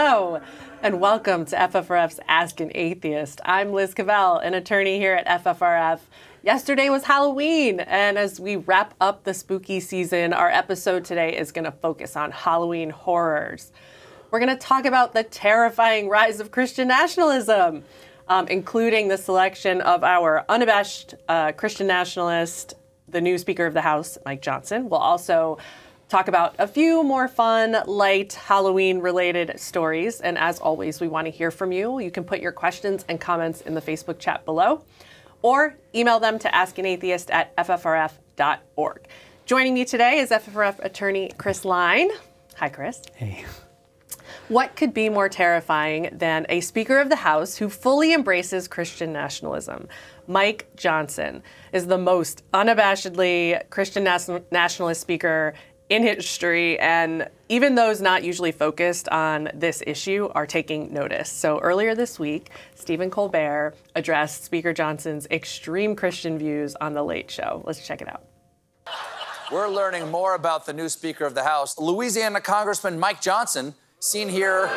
Hello, and welcome to FFRF's Ask an Atheist. I'm Liz Cavell, an attorney here at FFRF. Yesterday was Halloween, and as we wrap up the spooky season, our episode today is going to focus on Halloween horrors. We're going to talk about the terrifying rise of Christian nationalism, including the selection of our unabashed Christian nationalist, the new Speaker of the House, Mike Johnson. We'll also talk about a few more fun, light, Halloween-related stories. And as always, we want to hear from you. You can put your questions and comments in the Facebook chat below, or email them to askanatheist@ffrf.org. Joining me today is FFRF attorney Chris Line. Hi, Chris. Hey. What could be more terrifying than a Speaker of the House who fully embraces Christian nationalism? Mike Johnson is the most unabashedly Christian nationalist speaker in history, and even those not usually focused on this issue are taking notice. So earlier this week, Stephen Colbert addressed Speaker Johnson's extreme Christian views on The Late Show. Let's check it out. We're learning more about the new Speaker of the House, Louisiana Congressman Mike Johnson, seen here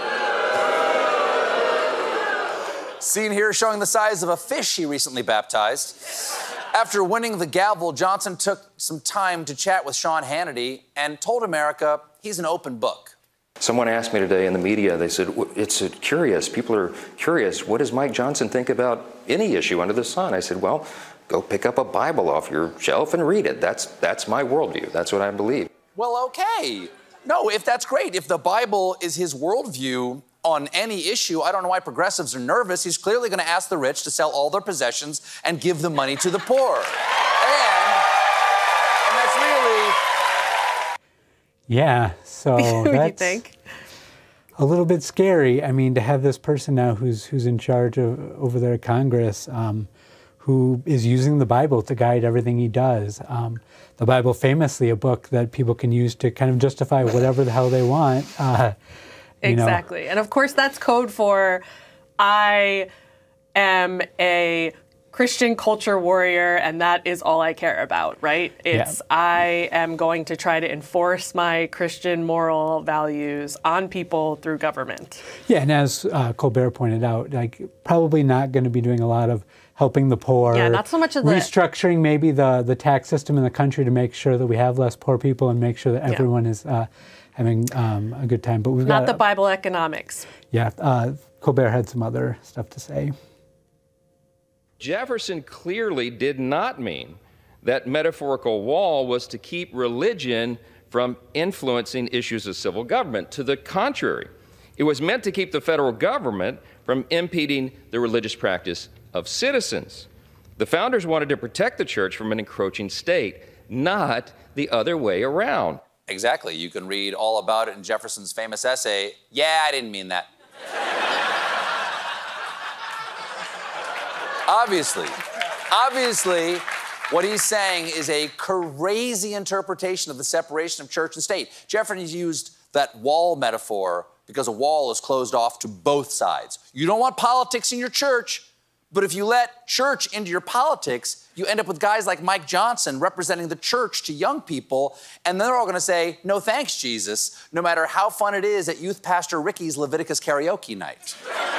showing the size of a fish he recently baptized. After winning the gavel, Johnson took some time to chat with Sean Hannity and told America he's an open book. Someone asked me today in the media, they said, it's curious, people are curious, what does Mike Johnson think about any issue under the sun? I said, well, go pick up a Bible off your shelf and read it. That's my worldview. That's what I believe. Well, okay. No, if that's great. If the Bible is his worldview on any issue, I don't know why progressives are nervous. He's clearly going to ask the rich to sell all their possessions and give the money to the poor. And that's really... Yeah, so What do you that's think? a little bit scary. I mean, to have this person now who's in charge of over there at Congress, who is using the Bible to guide everything he does. The Bible, famously a book that people can use to kind of justify whatever the hell they want. Exactly. And of course, that's code for I am a Christian culture warrior, and that is all I care about, right? It's I am going to try to enforce my Christian moral values on people through government. Yeah, and as Colbert pointed out, like probably not going to be doing a lot of helping the poor. Yeah, not so much of the... restructuring maybe the tax system in the country to make sure that we have less poor people and make sure that everyone is having a good time. But we've not the Bible economics. Yeah, Colbert had some other stuff to say. Jefferson clearly did not mean that metaphorical wall was to keep religion from influencing issues of civil government. To the contrary, it was meant to keep the federal government from impeding the religious practice of citizens. The founders wanted to protect the church from an encroaching state, not the other way around. Exactly. You can read all about it in Jefferson's famous essay, Yeah, I didn't mean that. Obviously, what he's saying is a crazy interpretation of the separation of church and state. Jefferson used that wall metaphor because a wall is closed off to both sides. You don't want politics in your church, but if you let church into your politics, you end up with guys like Mike Johnson representing the church to young people, and they're all going to say, no thanks, Jesus, no matter how fun it is at Youth Pastor Ricky's Leviticus karaoke night.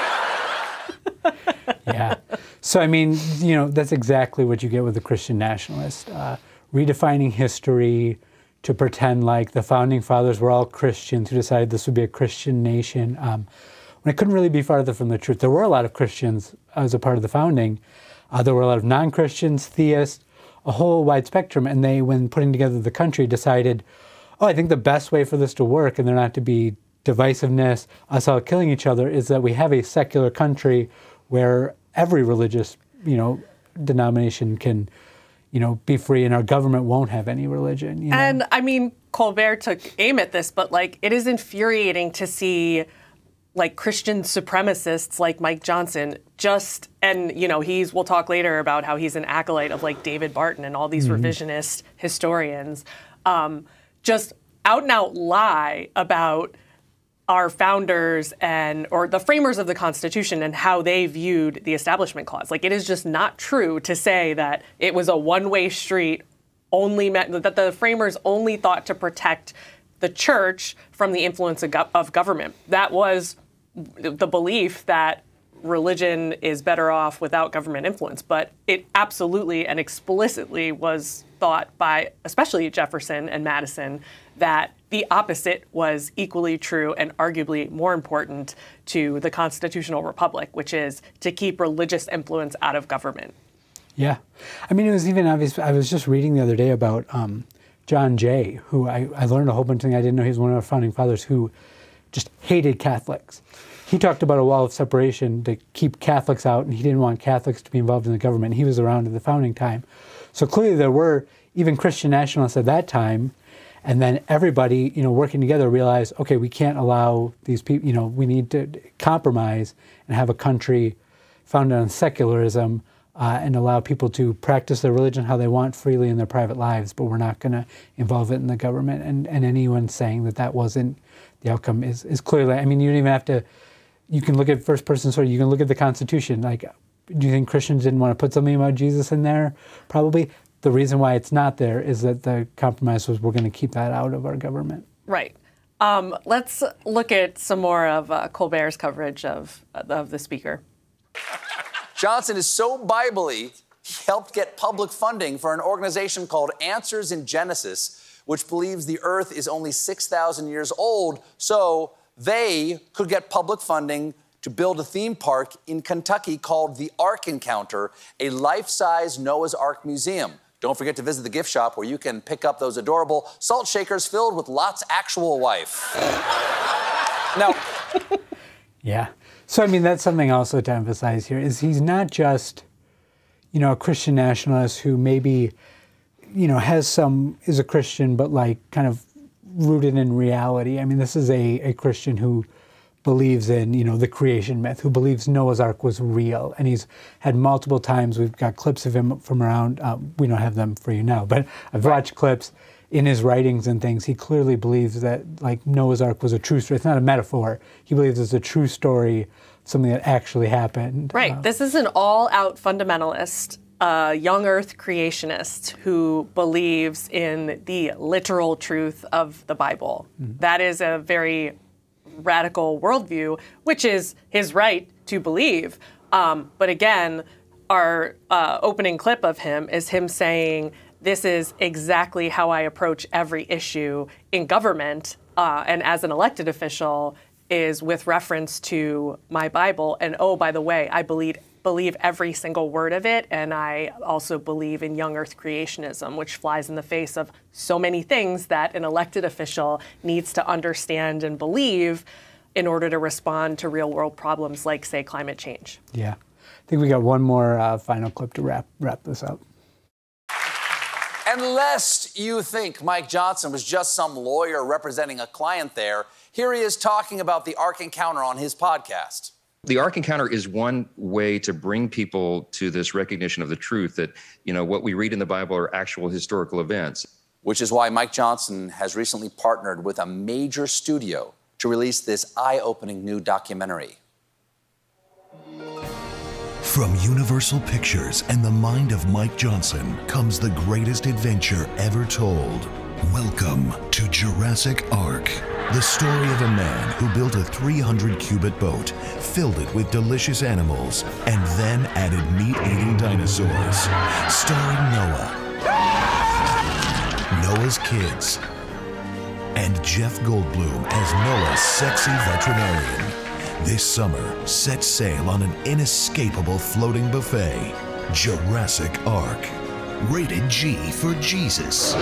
Yeah. So, I mean, you know, that's exactly what you get with the Christian nationalist. Redefining history to pretend like the founding fathers were all Christians who decided this would be a Christian nation. When it couldn't really be farther from the truth. There were a lot of Christians as a part of the founding. There were a lot of non-Christians, theists, a whole wide spectrum. And they, when putting together the country, decided, oh, I think the best way for this to work and there not to be divisiveness, us all killing each other, is that we have a secular country where every religious, denomination can, be free, and our government won't have any religion. And I mean, Colbert took aim at this, but it is infuriating to see Christian supremacists like Mike Johnson we'll talk later about how he's an acolyte of David Barton and all these revisionist historians, just out and out lie about our founders or the framers of the Constitution and how they viewed the Establishment Clause. It is just not true to say that it was a one-way street, that the framers only thought to protect the church from the influence of government. That was the belief that religion is better off without government influence, but it absolutely and explicitly was thought by especially Jefferson and Madison that the opposite was equally true and arguably more important to the constitutional republic, which is to keep religious influence out of government. Yeah. I mean, it was even obvious. I was just reading the other day about John Jay, who I learned a whole bunch of things. I didn't know he was one of our founding fathers who just hated Catholics. He talked about a wall of separation to keep Catholics out, and he didn't want Catholics to be involved in the government. He was around at the founding time. So clearly there were even Christian nationalists at that time, and then everybody, working together realized, okay, we can't allow these people, we need to compromise and have a country founded on secularism and allow people to practice their religion how they want freely in their private lives, but we're not going to involve it in the government. And anyone saying that that wasn't the outcome is clearly, I mean, you don't even have to, you can look at first person story, you can look at the Constitution. Like, do you think Christians didn't want to put something about Jesus in there? Probably. The reason why it's not there is that the compromise was we're going to keep that out of our government. Right. Let's look at some more of Colbert's coverage of the speaker. Johnson is so Bible-y, he helped get public funding for an organization called Answers in Genesis, which believes the earth is only 6,000 years old, so they could get public funding to build a theme park in Kentucky called the Ark Encounter, a life-size Noah's Ark museum. Don't forget to visit the gift shop where you can pick up those adorable salt shakers filled with Lot's actual wife. Now, yeah. So, I mean, that's something also to emphasize here is he's not just, a Christian nationalist who maybe, is a Christian, but like kind of rooted in reality. I mean, this is a Christian who believes in, the creation myth, who believes Noah's Ark was real. And he's had multiple times, we've got clips of him from around, we don't have them for you now, but I've watched clips in his writings and things. He clearly believes that like Noah's Ark was a true story. It's not a metaphor. He believes it's a true story, something that actually happened. Right. This is an all-out fundamentalist, young earth creationist who believes in the literal truth of the Bible. Mm-hmm. That is a very radical worldview, which is his right to believe. But again, our opening clip of him is him saying, this is exactly how I approach every issue in government and as an elected official is with reference to my Bible. And oh, by the way, I believe every single word of it. And I also believe in young earth creationism, which flies in the face of so many things that an elected official needs to understand and believe in order to respond to real world problems like, say, climate change. Yeah. I think we got one more final clip to wrap this up. And lest you think Mike Johnson was just some lawyer representing a client there, here he is talking about the Ark Encounter on his podcast. The Ark Encounter is one way to bring people to this recognition of the truth that, what we read in the Bible are actual historical events. Which is why Mike Johnson has recently partnered with a major studio to release this eye-opening new documentary. From Universal Pictures and the mind of Mike Johnson comes the greatest adventure ever told. Welcome to Jurassic Ark, the story of a man who built a 300-cubit boat, filled it with delicious animals, and then added meat-eating dinosaurs. Starring Noah, Noah's kids, and Jeff Goldblum as Noah's sexy veterinarian. This summer, set sail on an inescapable floating buffet, Jurassic Ark. Rated G for Jesus.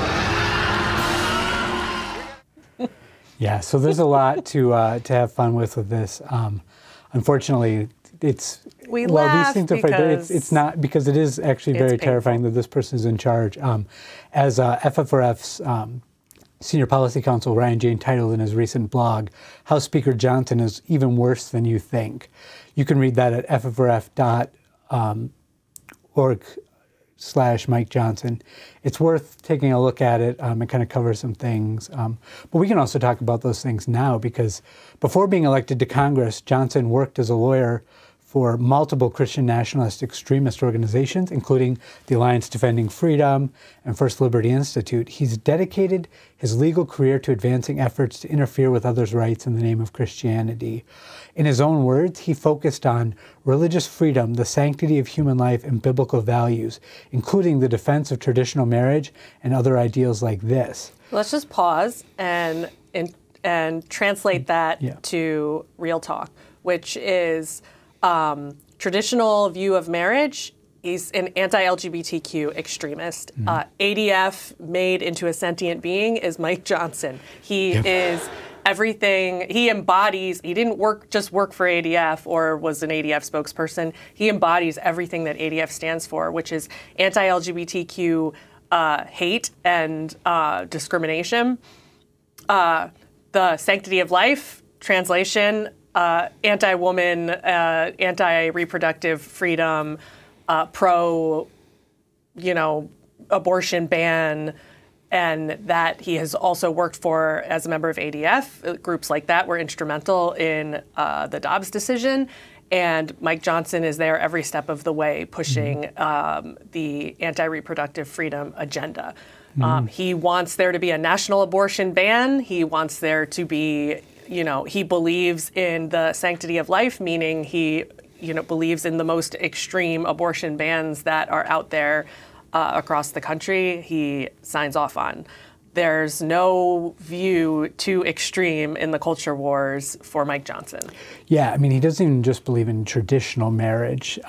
Yeah, so there's a lot to have fun with this. Unfortunately, it's these things are but it's not, because it is actually very terrifying that this person is in charge. As FFRF's Senior Policy Counsel Ryan Jane titled in his recent blog, House Speaker Johnson is even worse than you think. You can read that at ffrf.org/Mike Johnson. It's worth taking a look at it and kind of cover some things. But we can also talk about those things now, because before being elected to Congress, Johnson worked as a lawyer for multiple Christian nationalist extremist organizations, including the Alliance Defending Freedom and First Liberty Institute. He's dedicated his legal career to advancing efforts to interfere with others' rights in the name of Christianity. In his own words, he focused on religious freedom, the sanctity of human life, and biblical values, including the defense of traditional marriage and other ideals like this. Let's just pause and translate that to real talk, which is traditional view of marriage. He's an anti-LGBTQ extremist. ADF made into a sentient being is Mike Johnson. He is everything. He embodies, he didn't just work for ADF or was an ADF spokesperson. He embodies everything that ADF stands for, which is anti-LGBTQ hate and discrimination. The sanctity of life, translation, anti-woman, anti-reproductive freedom, pro-abortion ban, and that he has also worked for as a member of ADF. Groups like that were instrumental in the Dobbs decision. And Mike Johnson is there every step of the way pushing the anti-reproductive freedom agenda. He wants there to be a national abortion ban. He wants there to be, he believes in the sanctity of life, meaning he, believes in the most extreme abortion bans that are out there across the country. He signs off on. There's no view too extreme in the culture wars for Mike Johnson. Yeah, I mean, he doesn't even just believe in traditional marriage,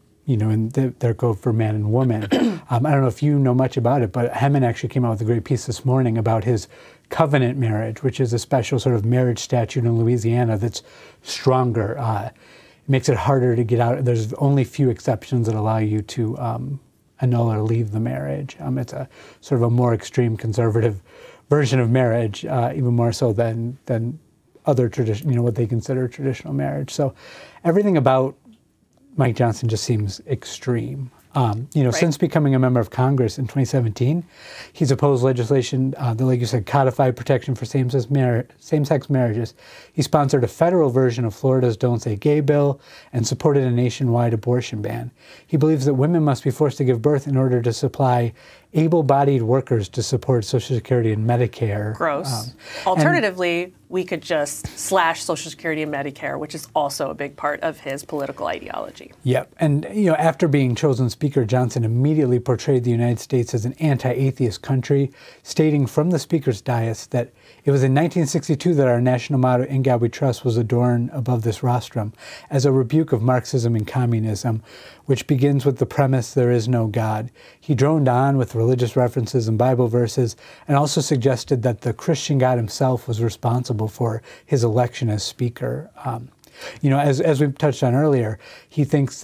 in their code for man and woman. I don't know if you know much about it, but Hemon actually came out with a great piece this morning about his covenant marriage, which is a special sort of marriage statute in Louisiana that's stronger. It makes it harder to get out. There's only few exceptions that allow you to annul or leave the marriage. It's a sort of a more extreme conservative version of marriage, even more so than other tradition, what they consider traditional marriage. So everything about Mike Johnson just seems extreme. Since becoming a member of Congress in 2017, he's opposed legislation that, like you said, codified protection for same-sex marriages. He sponsored a federal version of Florida's Don't Say Gay bill and supported a nationwide abortion ban. He believes that women must be forced to give birth in order to supply able-bodied workers to support Social Security and Medicare. Gross. Alternatively, we could just slash Social Security and Medicare, which is also a big part of his political ideology. Yep. And, after being chosen Speaker, Johnson immediately portrayed the United States as an anti-atheist country, stating from the Speaker's dais that it was in 1962 that our national motto, "In God We Trust," was adorned above this rostrum as a rebuke of Marxism and communism, which begins with the premise, "There is no God." He droned on with religious references and Bible verses, and also suggested that the Christian God himself was responsible for his election as Speaker. As we touched on earlier, he says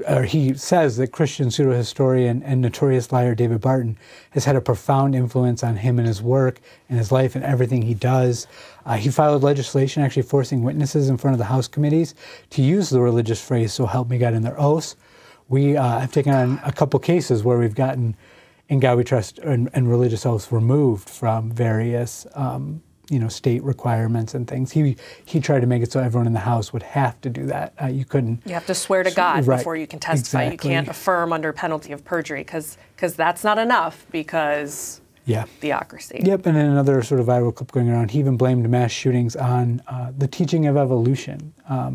that Christian pseudo-historian and notorious liar David Barton has had a profound influence on him and his work and his life and everything he does. He filed legislation actually forcing witnesses in front of the House committees to use the religious phrase, "So help me God," in their oaths. We have taken on a couple cases where we've gotten "In God We Trust" and religious oaths removed from various state requirements and things. He tried to make it so everyone in the House would have to do that. You couldn't. You have to swear to God before you can testify. Exactly. You can't affirm under penalty of perjury because that's not enough because theocracy. Yep, and then another sort of viral clip going around, he even blamed mass shootings on the teaching of evolution.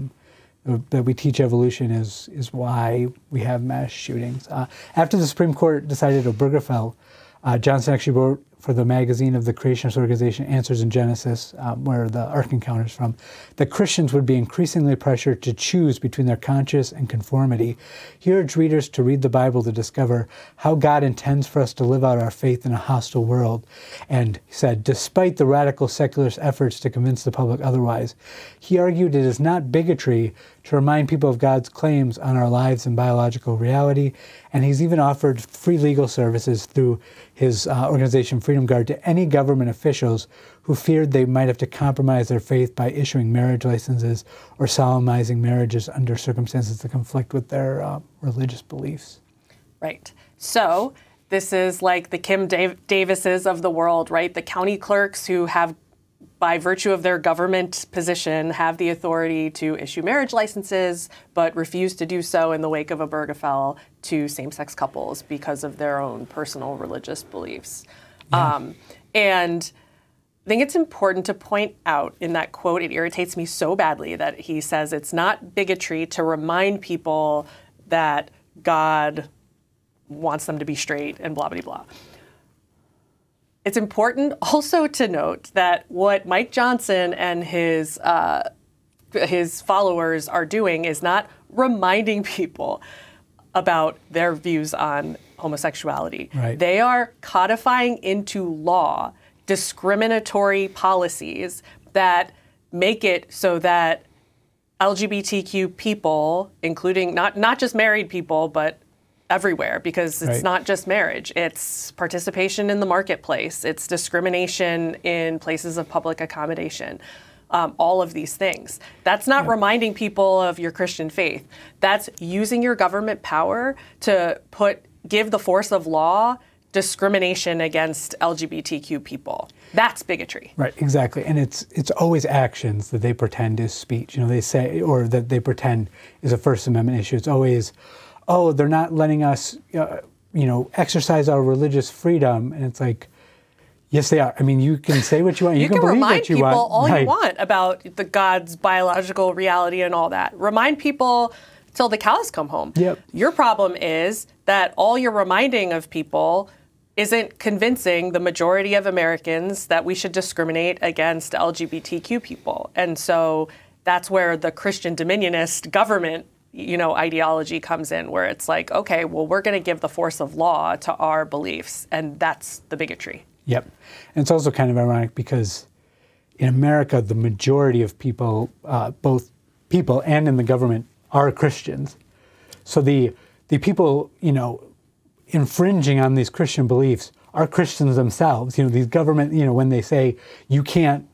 That we teach evolution is why we have mass shootings. After the Supreme Court decided Obergefell, Johnson actually wrote for the magazine of the creationist organization Answers in Genesis, where the Ark Encounter is from, that Christians would be increasingly pressured to choose between their conscience and conformity. He urged readers to read the Bible to discover how God intends for us to live out our faith in a hostile world. And he said, despite the radical secularist efforts to convince the public otherwise, he argued it is not bigotry to remind people of God's claims on our lives and biological reality. And he's even offered free legal services through his organization Freedom Guard to any government officials who feared they might have to compromise their faith by issuing marriage licenses or solemnizing marriages under circumstances that conflict with their religious beliefs. Right. So this is like the Kim Davises of the world, right? The county clerks who have by virtue of their government position, have the authority to issue marriage licenses, but refuse to do so in the wake of Obergefell to same-sex couples because of their own personal religious beliefs. Yeah. And I think it's important to point out in that quote, it irritates me so badly that he says it's not bigotry to remind people that God wants them to be straight and blah, blah, blah. It's important also to note that what Mike Johnson and his followers are doing is not reminding people about their views on homosexuality. Right. They are codifying into law discriminatory policies that make it so that LGBTQ people, including not just married people, but everywhere, because it's not just marriage. It's participation in the marketplace. It's discrimination in places of public accommodation. All of these things. That's not reminding people of your Christian faith. That's using your government power to give the force of law discrimination against LGBTQ people. That's bigotry. Right, exactly. And it's always actions that they pretend is speech. You know, they say, or that they pretend is a First Amendment issue. It's always, oh, they're not letting us, exercise our religious freedom. And it's like, yes, they are. I mean, you can say what you want. You can believe what you want. Remind people all you want about the God's biological reality and all that. Remind people till the cows come home. Yep. Your problem is that all you're reminding of people isn't convincing the majority of Americans that we should discriminate against LGBTQ people. And so that's where the Christian dominionist government, ideology comes in, where it's like, okay, well, we're going to give the force of law to our beliefs, and that's the bigotry. Yep. And it's also kind of ironic because in America, the majority of people, both people and in the government, are Christians. So the people, infringing on these Christian beliefs are Christians themselves. These government, when they say you can't,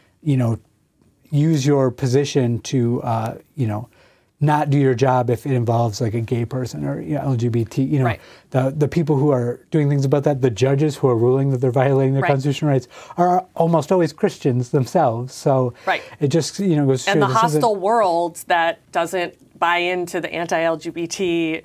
use your position to, not do your job if it involves like a gay person or LGBT, right. the people who are doing things about that, the judges who are ruling that they're violating their constitutional rights are almost always Christians themselves. So it just, goes to show. And the hostile world that doesn't buy into the anti-LGBTQ,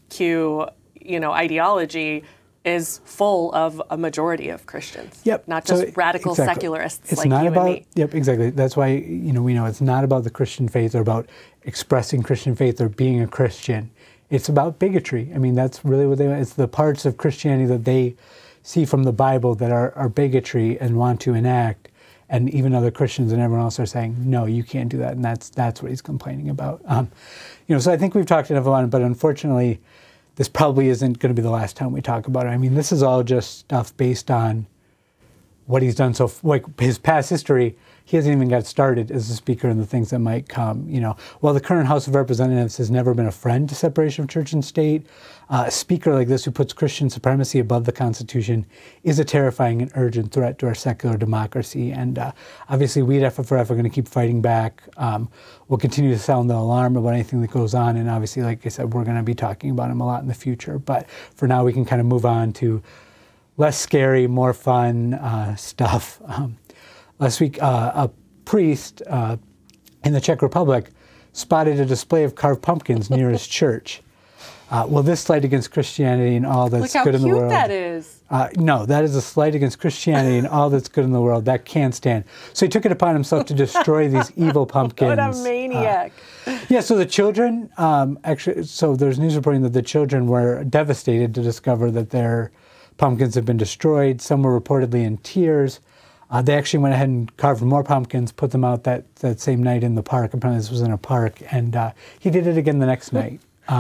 ideology is full of a majority of Christians. Yep. Not just radical secularists it's like not you about, and me. Yep, exactly. That's why, we know it's not about the Christian faith or about expressing Christian faith or being a Christian. It's about bigotry. I mean, that's really what it's the parts of Christianity that they see from the Bible that are bigotry and want to enact. And even other Christians and everyone else are saying, no, you can't do that. And that's what he's complaining about. So I think we've talked enough about it, but unfortunately, this probably isn't going to be the last time we talk about it. I mean, this is all just stuff based on what he's done. So, like his past history, he hasn't even got started as a speaker and the things that might come. While the current House of Representatives has never been a friend to separation of church and state, a speaker like this who puts Christian supremacy above the Constitution is a terrifying and urgent threat to our secular democracy. And obviously, we at FFRF are going to keep fighting back. We'll continue to sound the alarm about anything that goes on. And obviously, like I said, we're going to be talking about him a lot in the future. But for now, we can kind of move on to less scary, more fun stuff. Last week, a priest in the Czech Republic spotted a display of carved pumpkins near his church. Will this slight against Christianity and all that's good in the world? Look how cute that is. No, that is a slight against Christianity and all that's good in the world. That can't stand. So he took it upon himself to destroy these evil pumpkins. What a maniac. So the children, so there's news reporting that the children were devastated to discover that their pumpkins have been destroyed. Some were reportedly in tears. They actually went ahead and carved more pumpkins, put them out that same night in the park. Apparently this was in a park, and he did it again the next night.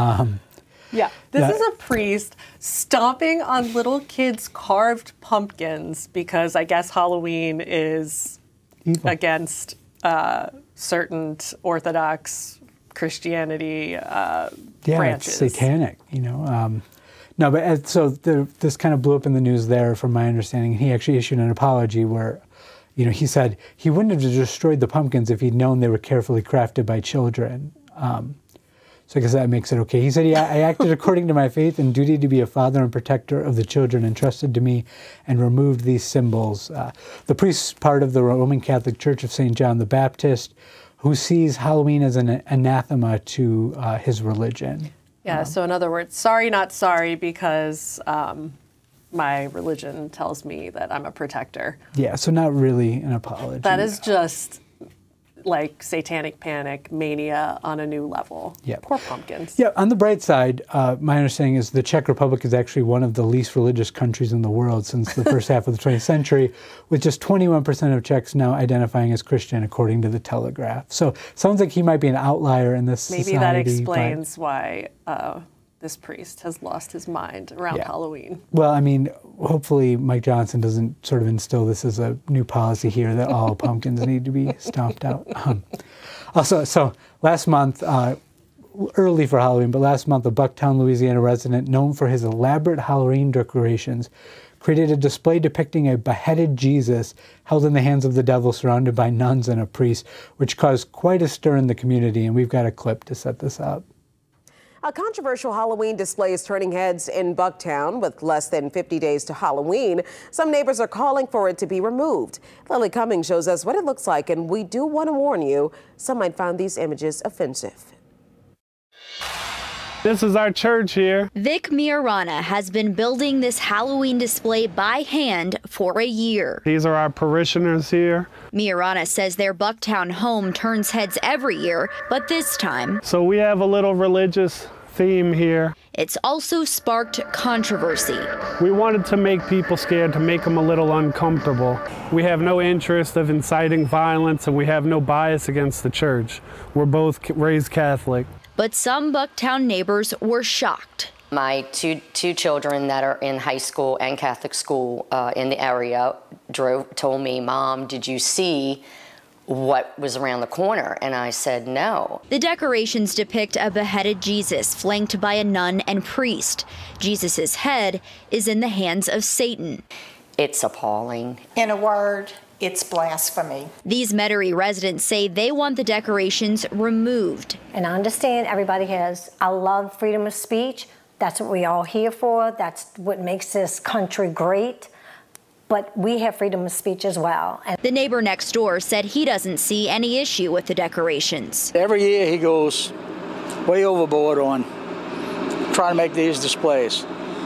This is a priest stomping on little kids' carved pumpkins because I guess Halloween is evil against certain Orthodox Christianity branches. It's satanic, No, but so this kind of blew up in the news there, from my understanding. He actually issued an apology where, he said he wouldn't have destroyed the pumpkins if he'd known they were carefully crafted by children. So I guess that makes it okay. He said, yeah, I acted according to my faith and duty to be a father and protector of the children entrusted to me and removed these symbols. The priest's part of the Roman Catholic Church of St. John the Baptist, who sees Halloween as an anathema to his religion. Yeah, so in other words, sorry, not sorry, because my religion tells me that I'm a protector. Yeah, so not really an apology. That is just like satanic panic mania on a new level. Yep. Poor pumpkins. Yeah, on the bright side, my understanding is the Czech Republic is actually one of the least religious countries in the world since the first half of the 20th century, with just 21% of Czechs now identifying as Christian, according to the Telegraph. So sounds like he might be an outlier in this Maybe society. that explains why this priest has lost his mind around Halloween. Well, I mean, hopefully Mike Johnson doesn't sort of instill this as a new policy here that all pumpkins need to be stomped out. Also, so last month, early for Halloween, but last month, a Bucktown, Louisiana resident known for his elaborate Halloween decorations created a display depicting a beheaded Jesus held in the hands of the devil surrounded by nuns and a priest, which caused quite a stir in the community, and we've got a clip to set this up. A controversial Halloween display is turning heads in Bucktown. With less than 50 days to Halloween, some neighbors are calling for it to be removed. Lily Cummings shows us what it looks like, and we do want to warn you, some might find these images offensive. This is our church here. Vic Miarana has been building this Halloween display by hand for a year. These are our parishioners here. Miarana says their Bucktown home turns heads every year, but this time, so we have a little religious theme here. It's also sparked controversy. We wanted to make people scared, to make them a little uncomfortable. We have no interest of inciting violence, and we have no bias against the church. We're both raised Catholic. But some Bucktown neighbors were shocked. My two children that are in high school and Catholic school in the area told me, "Mom, did you see what was around the corner?" And I said, "No." The decorations depict a beheaded Jesus flanked by a nun and priest. Jesus's head is in the hands of Satan. It's appalling. In a word, it's blasphemy. These Metairie residents say they want the decorations removed. And I understand everybody I love freedom of speech. That's what we're all here for. That's what makes this country great. But we have freedom of speech as well. And the neighbor next door said he doesn't see any issue with the decorations. Every year he goes way overboard on trying to make these displays.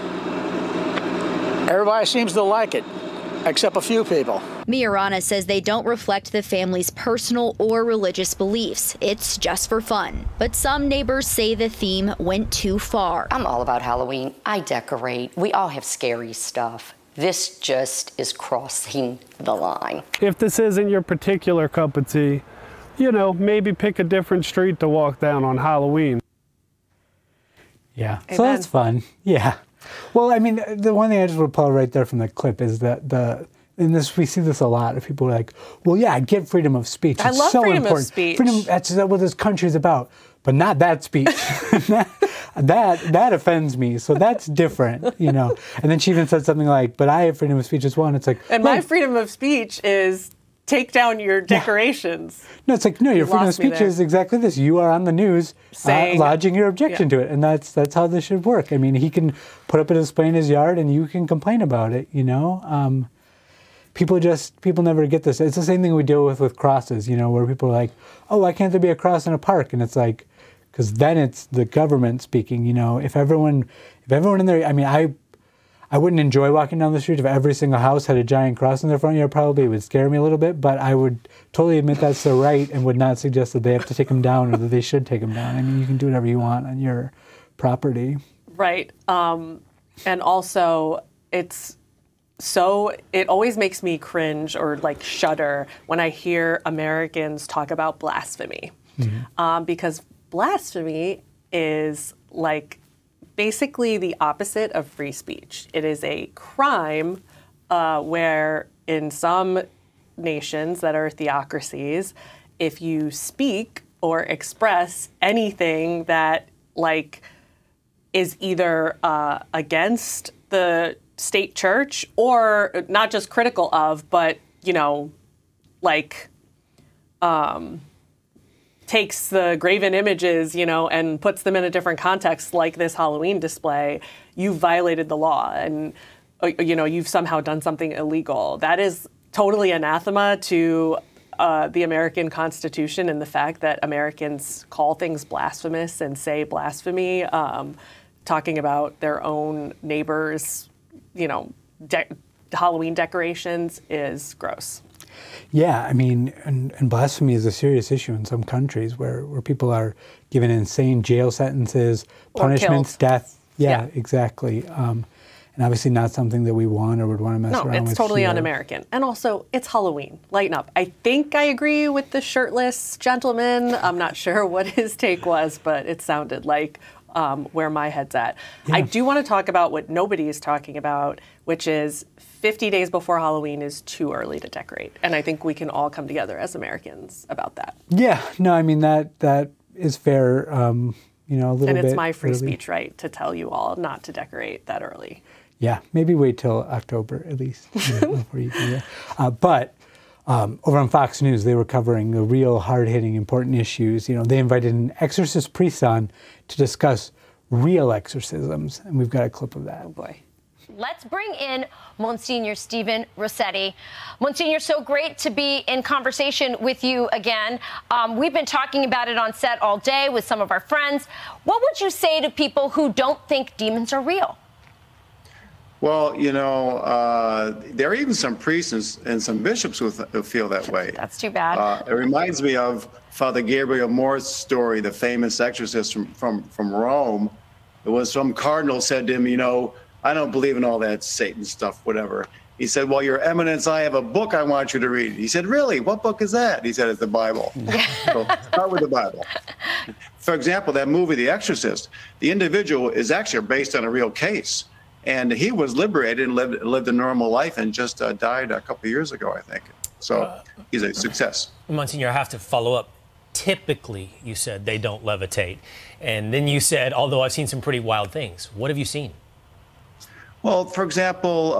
Everybody seems to like it, except a few people. Miarana says they don't reflect the family's personal or religious beliefs. It's just for fun. But some neighbors say the theme went too far. I'm all about Halloween. I decorate. We all have scary stuff. This just is crossing the line. If this isn't your particular cup of tea, you know, maybe pick a different street to walk down on Halloween. Yeah, Amen. So that's fun. Yeah. Well, I mean, the one thing I just want to pull right there from the clip is that we see this a lot of people are like, well, yeah, I get freedom of speech. It's I love so freedom important. of speech. Freedom, that's what this country is about, but not that speech. that offends me. So that's different, you know. And then she even said something like, but I have freedom of speech as well. And it's like, and my freedom of speech is take down your decorations. No, it's like, no, your freedom of speech is exactly this. You are on the news lodging your objection to it. And that's how this should work. I mean, he can put up a display in his yard and you can complain about it, you know. People never get this. It's the same thing we deal with crosses, you know, where people are like, oh, why can't there be a cross in a park? And it's like, because then it's the government speaking, you know. If everyone in there, I mean, I wouldn't enjoy walking down the street if every single house had a giant cross in their front yard. Probably it would scare me a little bit, but I would totally admit that's the right and would not suggest that they have to take them down or that they should take them down. I mean, you can do whatever you want on your property. Right. And also, it always makes me cringe or like shudder when I hear Americans talk about blasphemy. Mm-hmm. Because blasphemy is like basically the opposite of free speech. It is a crime where in some nations that are theocracies, if you speak or express anything that like is either against the state church or not just critical of, but, you know, like takes the graven images, and puts them in a different context, like this Halloween display, you violated the law and, you've somehow done something illegal. That is totally anathema to the American Constitution and the fact that Americans call things blasphemous and say blasphemy, talking about their own neighbors, Halloween decorations is gross. Yeah, I mean, and blasphemy is a serious issue in some countries where people are given insane jail sentences, punishments, death. Yeah, exactly. And obviously not something that we want or would want to mess around with. No, it's totally here. un-American. And also, it's Halloween. Lighten up. I think I agree with the shirtless gentleman. I'm not sure what his take was, but it sounded like where my head's at. Yeah. I do want to talk about what nobody is talking about, which is 50 days before Halloween is too early to decorate. And I think we can all come together as Americans about that. Yeah, no, I mean, that is fair, a little bit. And it's my free early. speech right to tell you all not to decorate that early. Yeah, maybe wait till October at least before you do that. But over on Fox News, they were covering the real hard-hitting, important issues. They invited an exorcist priest on to discuss real exorcisms, and we've got a clip of that. Oh boy. Let's bring in Monsignor Stephen Rossetti. Monsignor, so great to be in conversation with you again. We've been talking about it on set all day with some of our friends. What would you say to people who don't think demons are real? Well, there are even some priests and some bishops who feel that way. That's too bad. It reminds me of Father Gabriel Moore's story, the famous exorcist from Rome. It was some cardinal said to him, I don't believe in all that Satan stuff, whatever. He said, well, Your Eminence, I have a book I want you to read. He said, really? What book is that? He said, it's the Bible. So start with the Bible. For example, that movie, The Exorcist, the individual is actually based on a real case. And he was liberated and lived a normal life and just died a couple of years ago, I think. So he's a success. Monsignor, I have to follow up. Typically, you said they don't levitate. And then you said, although I've seen some pretty wild things. What have you seen? Well, for example,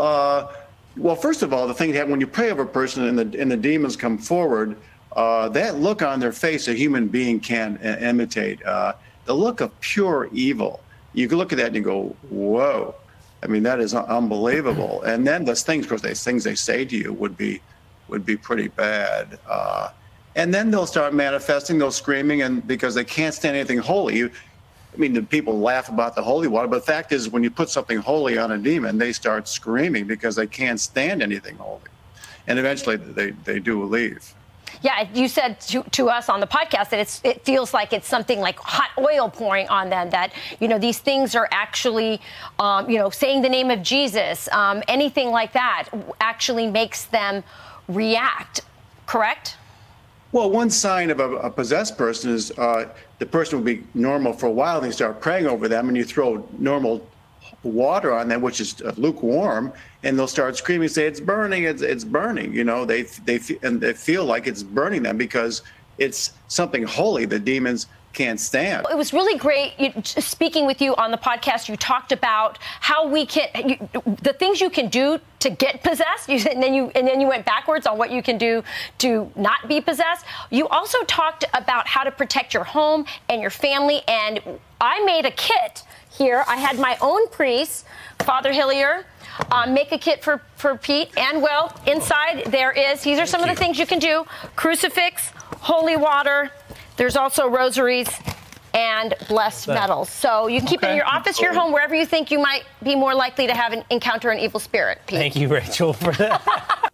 first of all, the thing that happens when you pray over a person and the demons come forward, that look on their face a human being can imitate. The look of pure evil. You can look at that and you go, whoa. I mean, that is unbelievable. And then those things, of course, things they say to you would be pretty bad. And then they'll start manifesting, they'll screaming, and because they can't stand anything holy. The people laugh about the holy water, but the fact is, when you put something holy on a demon, they start screaming because they can't stand anything holy. And eventually, they do leave. Yeah, you said to us on the podcast that it feels like it's something like hot oil pouring on them, that, these things are actually, saying the name of Jesus, anything like that actually makes them react, correct? Well, one sign of a possessed person is the person will be normal for a while, and you start praying over them, and you throw normal water on them, which is lukewarm, and they'll start screaming, say, it's burning, it's burning. They feel like it's burning them because it's something holy the demons can't stand. It was really great speaking with you on the podcast. You talked about how we can, the things you can do to get possessed, and then you went backwards on what you can do to not be possessed. You also talked about how to protect your home and your family, and I made a kit here. I had my own priest, Father Hillier, make a kit for Pete, and inside these are some of the things you can do: crucifix, holy water. There's also rosaries and blessed metals. So you can keep it in your office, your home, wherever you think you might be more likely to encounter an evil spirit, Pete. Thank you, Rachel, for that.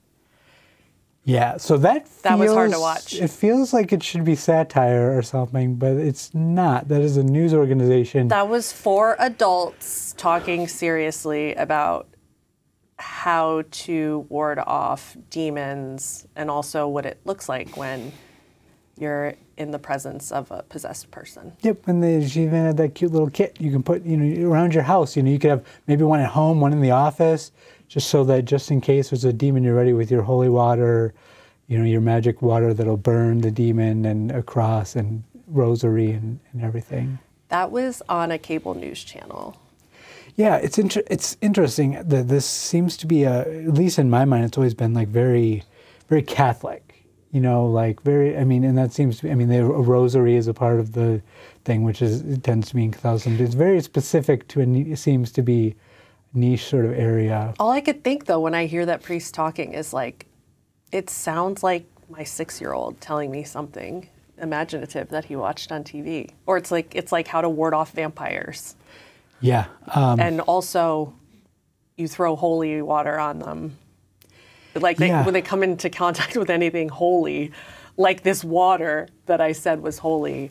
Yeah, so that was hard to watch. It feels like it should be satire or something, but it's not. That is a news organization. That was for adults talking seriously about how to ward off demons and also what it looks like when you're in the presence of a possessed person. Yep, and they even had that cute little kit you can put, around your house. You could have maybe one at home, one in the office, just so that just in case there's a demon, you're ready with your holy water, your magic water that'll burn the demon, and a cross and rosary and everything. That was on a cable news channel. Yeah, it's interesting that this seems to be, at least in my mind, it's always been like very, very Catholic. you know, like very, I mean, and that seems to be, I mean, a rosary is a part of the thing, which is, it tends to be in Catholicism. It's very specific to, it seems to be a niche sort of area. All I could think, though, when I hear that priest talking is like, it sounds like my 6-year-old telling me something imaginative that he watched on TV. Or it's like how to ward off vampires. Yeah. And also, you throw holy water on them. Like when they come into contact with anything holy, like this water that I said was holy,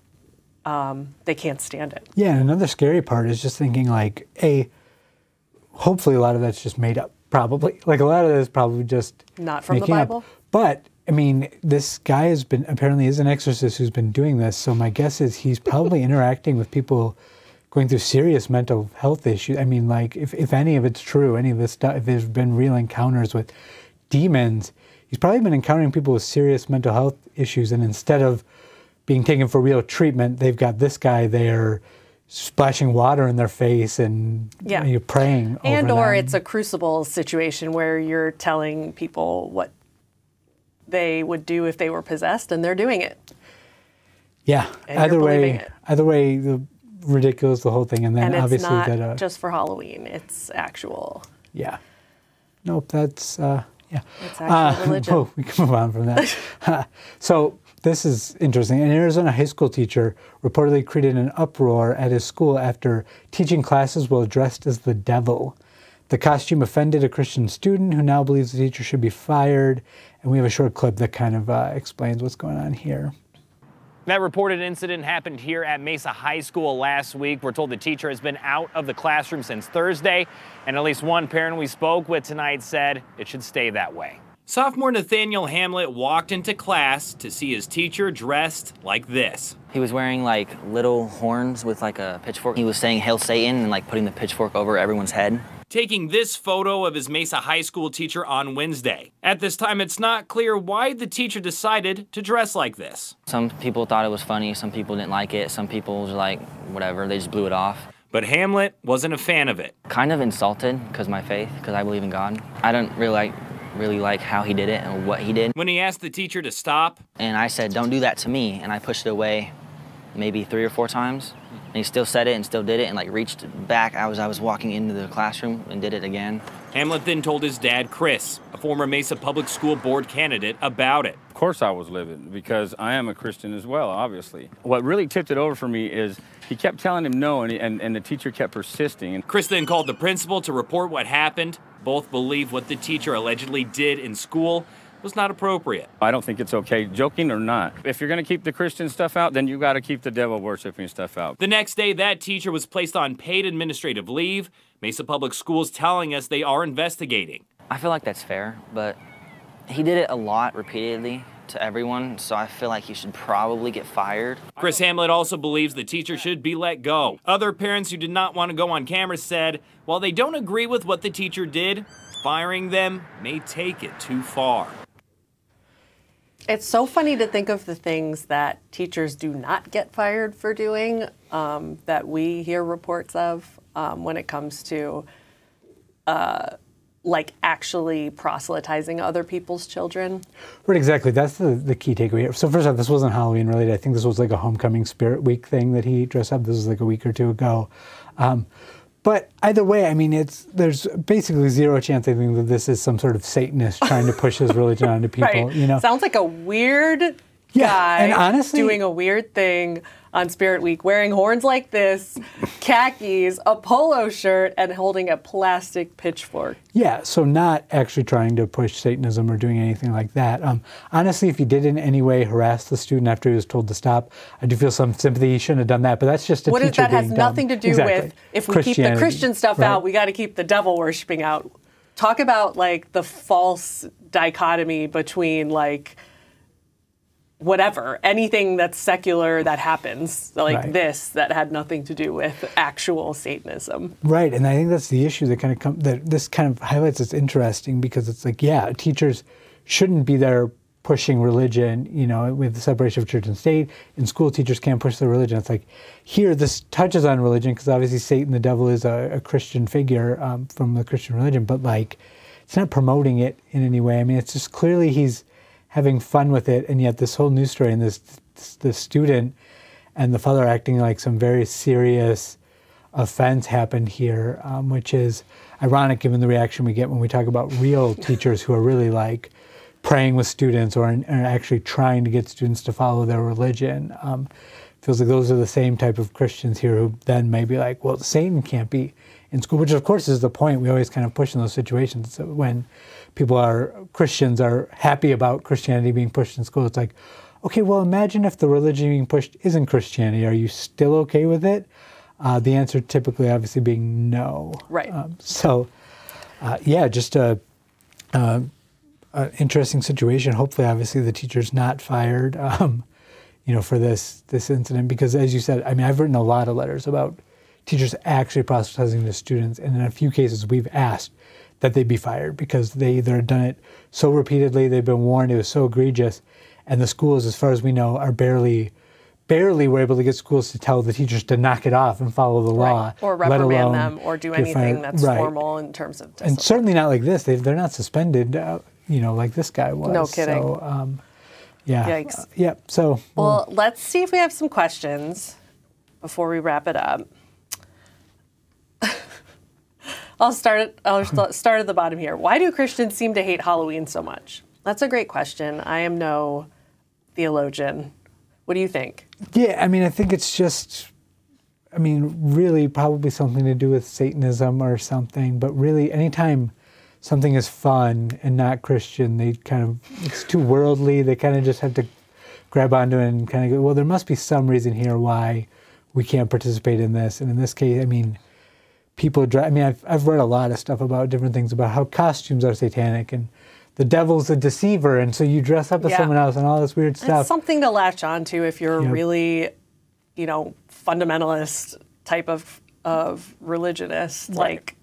they can't stand it. Yeah, and another scary part is just thinking like, hopefully a lot of that's just made up, probably. Like a lot of that is probably just not from the Bible. But I mean, this guy has been, apparently is an exorcist who's been doing this, so my guess is he's probably interacting with people going through serious mental health issues. I mean, like, if any of it's true, any of this stuff, if there's been real encounters with demons, he's probably been encountering people with serious mental health issues, and instead of being taken for real treatment, they've got this guy there splashing water in their face and you're praying over and or them. It's a crucible situation where you're telling people what they would do if they were possessed, and they're doing it. Yeah, and either way, the ridiculous, the whole thing, and then and obviously it's not that just for Halloween, it's actual. Yeah. Nope, that's yeah. It's actual religion. Oh, we can move on from that. So this is interesting. An Arizona high school teacher reportedly created an uproar at his school after teaching classes while dressed as the devil. The costume offended a Christian student who now believes the teacher should be fired. And we have a short clip that kind of explains what's going on here. That reported incident happened here at Mesa High School last week. We're told the teacher has been out of the classroom since Thursday, and at least one parent we spoke with tonight said it should stay that way. Sophomore Nathaniel Hamlet walked into class to see his teacher dressed like this. He was wearing like little horns with like a pitchfork. He was saying "Hail Satan" and like putting the pitchfork over everyone's head. Taking this photo of his Mesa High School teacher on Wednesday. At this time, it's not clear why the teacher decided to dress like this. Some people thought it was funny, some people didn't like it, some people was like, whatever, they just blew it off. But Hamlet wasn't a fan of it. Kind of insulted because my faith, because I believe in God. I don't really like how he did it and what he did. When he asked the teacher to stop. And I said, don't do that to me, and I pushed it away maybe 3 or 4 times. And he still said it and still did it and like reached back as I was walking into the classroom and did it again. Hamlet then told his dad, Chris, a former Mesa Public School Board candidate, about it. Of course I was livid because I am a Christian as well, obviously. What really tipped it over for me is he kept telling him no and the teacher kept persisting. Chris then called the principal to report what happened. Both believe what the teacher allegedly did in school was not appropriate. I don't think it's okay, joking or not. If you're going to keep the Christian stuff out, then you got to keep the devil worshiping stuff out. The next day, that teacher was placed on paid administrative leave. Mesa Public Schools telling us they are investigating. I feel like that's fair, but he did it a lot repeatedly to everyone, so I feel like he should probably get fired. Chris Hamlet also believes the teacher should be let go. Other parents who did not want to go on camera said, while they don't agree with what the teacher did, firing them may take it too far. It's so funny to think of the things that teachers do not get fired for doing that we hear reports of when it comes to like actually proselytizing other people's children. Right, exactly. That's the key takeaway here. So first off, this wasn't Halloween related. I think this was like a homecoming spirit week thing that he dressed up. This was like a week or two ago. But either way, I mean, there's basically zero chance I think that this is some sort of Satanist trying to push his religion onto people. Right. You know, sounds like a weird guy and honestly, doing a weird thing on Spirit Week, wearing horns like this, khakis, a polo shirt, and holding a plastic pitchfork. Yeah, so not actually trying to push Satanism or doing anything like that. Honestly, if he did in any way harass the student after he was told to stop, I do feel some sympathy. He shouldn't have done that, but that's just a teacher being dumb. That has nothing to do with, if we keep the Christian stuff out, we got to keep the devil worshiping out. Talk about like the false dichotomy between like whatever, anything that's secular that happens, like this, that had nothing to do with actual Satanism. Right, and I think that's the issue that kind of that this kind of highlights. It's interesting because it's like, yeah, teachers shouldn't be there pushing religion, you know, with the separation of church and state. In school, teachers can't push their religion. It's like, here, this touches on religion because obviously Satan, the devil, is a Christian figure from the Christian religion, but like, it's not promoting it in any way. I mean, it's just clearly he's having fun with it, and yet this whole news story and this student and the father acting like some very serious offense happened here, which is ironic given the reaction we get when we talk about real teachers who are really like praying with students or actually trying to get students to follow their religion. Feels like those are the same type of Christians here who then may be like, well, Satan can't be in school, which of course is the point. We always kind of push in those situations. So when Christians are happy about Christianity being pushed in school, it's like, okay, well, imagine if the religion being pushed isn't Christianity. Are you still okay with it? The answer typically obviously being no. Right. Yeah, just an interesting situation. Hopefully, obviously, the teacher's not fired, for this incident, because as you said, I mean, I've written a lot of letters about teachers actually proselytizing the students, and in a few cases, we've asked that they be fired because they either have done it so repeatedly, they've been warned, it was so egregious, and the schools, as far as we know, are barely were able to get schools to tell the teachers to knock it off and follow the law. Or reprimand them or do anything that's formal in terms of discipline. And certainly not like this. They're not suspended, like this guy was. No kidding. So, yeah. Yikes. Yeah. So. Well, let's see if we have some questions before we wrap it up. I'll start at the bottom here. Why do Christians seem to hate Halloween so much? That's a great question. I am no theologian. What do you think? Yeah, I mean, I think it's just, really probably something to do with Satanism or something, but really anytime something is fun and not Christian, it's too worldly, they kind of just have to grab onto it and kind of go, well, there must be some reason here why we can't participate in this. And in this case, I've read a lot of stuff about different things about how costumes are satanic and the devil's a deceiver, and so you dress up as someone else and all this weird stuff. It's something to latch on to if you're really, fundamentalist type of religionist, right.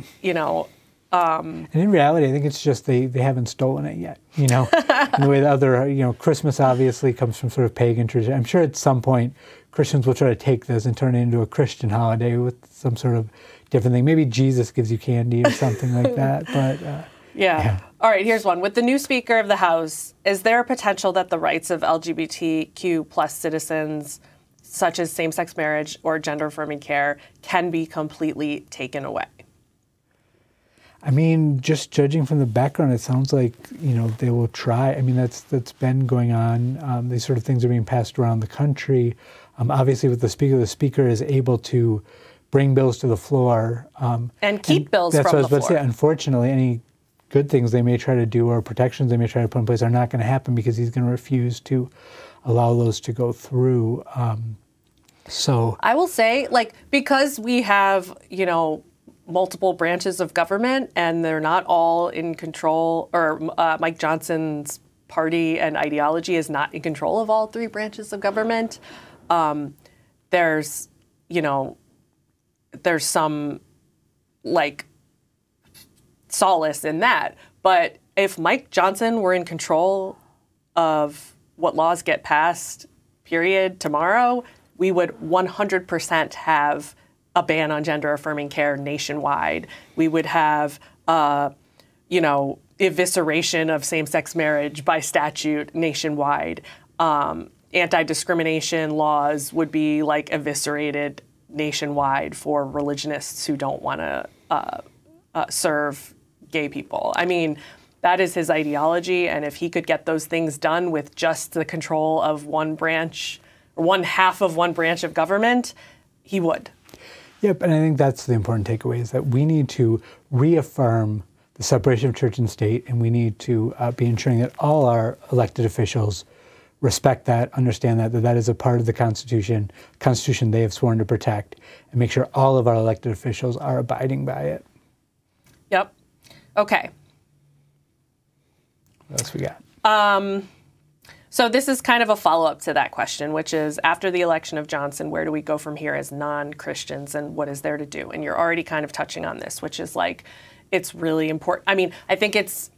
And in reality, I think it's just they haven't stolen it yet, in the way the other, Christmas obviously comes from sort of pagan tradition. I'm sure at some point Christians will try to take this and turn it into a Christian holiday with some sort of different thing. Maybe Jesus gives you candy or something like that, but... Yeah. All right, here's one. With the new Speaker of the House, is there a potential that the rights of LGBTQ plus citizens, such as same-sex marriage or gender-affirming care, can be completely taken away? I mean, just judging from the background, it sounds like, they will try. I mean, that's been going on. These sort of things are being passed around the country. Obviously, with the Speaker is able to bring bills to the floor. And keep bills from the floor. That's what I was about to say. Unfortunately, any good things they may try to do or protections they may try to put in place are not going to happen because he's going to refuse to allow those to go through. So I will say, because we have, multiple branches of government and they're not all in control, or Mike Johnson's party and ideology is not in control of all three branches of government, there's some, solace in that. But if Mike Johnson were in control of what laws get passed, period, tomorrow, we would 100% have a ban on gender-affirming care nationwide. We would have, evisceration of same-sex marriage by statute nationwide. Anti-discrimination laws would be, eviscerated nationwide for religionists who don't want to serve gay people. I mean, that is his ideology, and if he could get those things done with just the control of one branch, or one half of one branch of government, he would. Yep, and I think that's the important takeaway, is that we need to reaffirm the separation of church and state, and we need to be ensuring that all our elected officials respect that, understand that is a part of the Constitution they have sworn to protect, and make sure all of our elected officials are abiding by it. Yep. Okay. What else we got? So this is kind of a follow-up to that question, which is, after the election of Johnson, where do we go from here as non-Christians, and what is there to do? And you're already kind of touching on this, which is it's really important. I mean, I think it's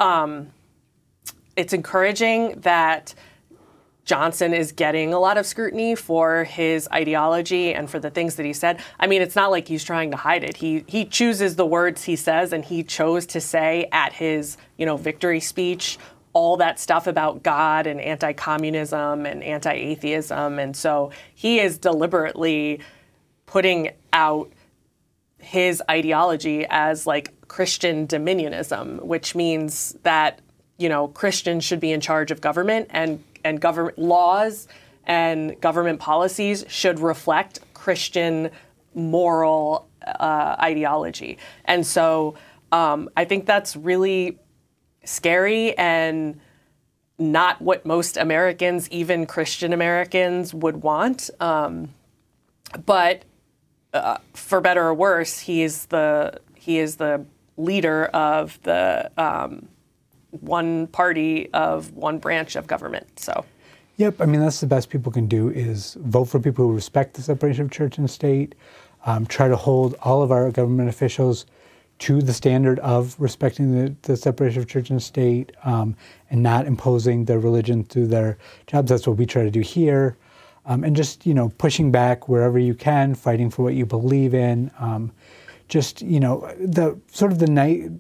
encouraging that Johnson is getting a lot of scrutiny for his ideology and for the things that he said. I mean, it's not like he's trying to hide it. He chooses the words he says, and he chose to say at his, victory speech all that stuff about God and anti-communism and anti-atheism. And so he is deliberately putting out his ideology as like Christian dominionism, which means that, you know, Christians should be in charge of government, and government laws and government policies should reflect Christian moral ideology. And so I think that's really scary and not what most Americans, even Christian Americans, would want. But for better or worse, he is the leader of the one party of one branch of government. So. Yep, I mean, that's the best people can do, is vote for people who respect the separation of church and state, try to hold all of our government officials to the standard of respecting the separation of church and state, and not imposing their religion through their jobs. That's what we try to do here. And just, you know, pushing back wherever you can, fighting for what you believe in. Just, you know, the sort of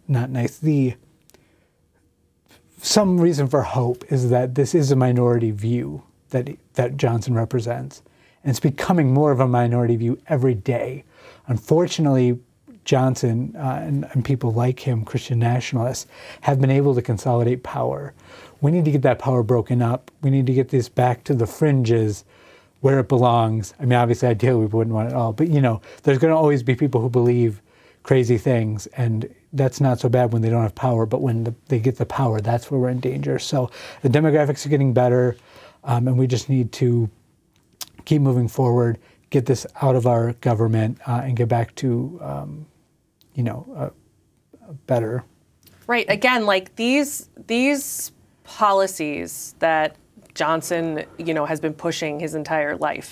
some reason for hope is that this is a minority view that Johnson represents. And it's becoming more of a minority view every day. Unfortunately, Johnson and people like him, Christian nationalists, have been able to consolidate power. We need to get that power broken up. We need to get this back to the fringes where it belongs. I mean, obviously, ideally, we wouldn't want it all. But, you know, there's going to always be people who believe crazy things. And that's not so bad when they don't have power. But when they get the power, that's where we're in danger. So the demographics are getting better. And we just need to keep moving forward, get this out of our government, and get back to, you know, better. Right. Again, like these policies that Johnson, you know, has been pushing his entire life,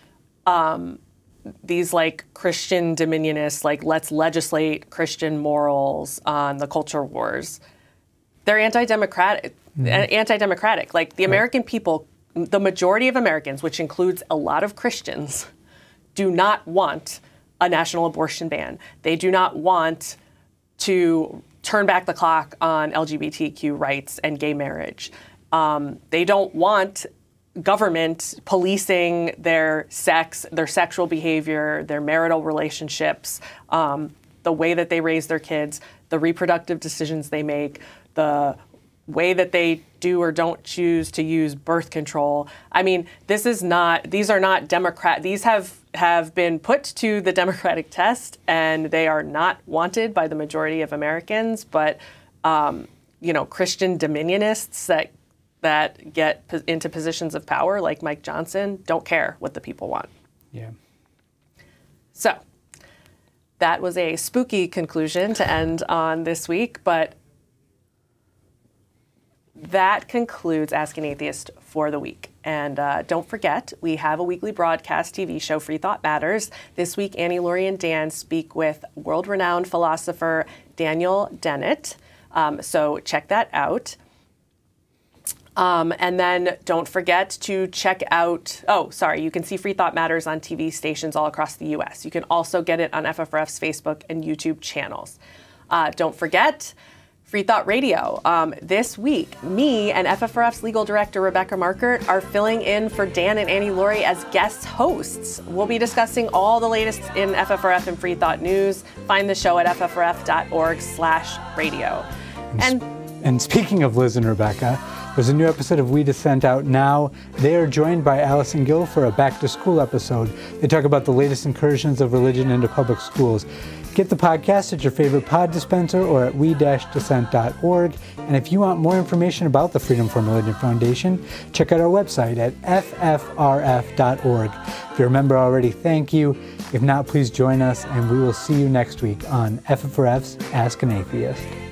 these like Christian dominionists, like let's legislate Christian morals on the culture wars, they're anti-democratic. Anti-democratic. Like the American people, the majority of Americans, which includes a lot of Christians, do not want a national abortion ban. They do not want to turn back the clock on LGBTQ rights and gay marriage. They don't want government policing their sex, their sexual behavior, their marital relationships, the way that they raise their kids, the reproductive decisions they make, the way that they do or don't choose to use birth control. I mean, these are not Democrat. These have been put to the Democratic test, and they are not wanted by the majority of Americans. But you know, Christian dominionists that get into positions of power, like Mike Johnson, don't care what the people want. Yeah. So that was a spooky conclusion to end on this week, but that concludes Ask an Atheist for the week. And don't forget, we have a weekly broadcast TV show, Free Thought Matters. This week, Annie, Lori, and Dan speak with world-renowned philosopher Daniel Dennett. So check that out. And then don't forget to check out, you can see Free Thought Matters on TV stations all across the U.S. You can also get it on FFRF's Facebook and YouTube channels. Don't forget Free Thought Radio. This week, me and FFRF's legal director, Rebecca Markert, are filling in for Dan and Annie Laurie as guest hosts. We'll be discussing all the latest in FFRF and Free Thought news. Find the show at ffrf.org/radio. And speaking of Liz and Rebecca, there's a new episode of We Dissent out now. They are joined by Allison Gill for a back-to-school episode. They talk about the latest incursions of religion into public schools. Get the podcast at your favorite pod dispenser or at we-dissent.org. And if you want more information about the Freedom from Religion Foundation, check out our website at ffrf.org. If you're a member already, thank you. If not, please join us, and we will see you next week on FFRF's Ask an Atheist.